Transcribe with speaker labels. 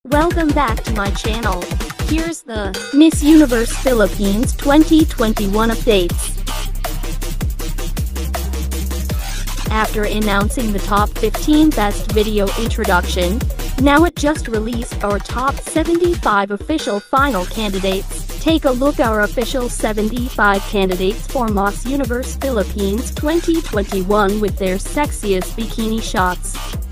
Speaker 1: Welcome back to my channel. Here's the Miss Universe Philippines 2021 updates. After announcing the top 15 best video introduction, now it just released our top 75 official final candidates. Take a look our official 75 candidates for Miss Universe Philippines 2021 with their sexiest bikini shots.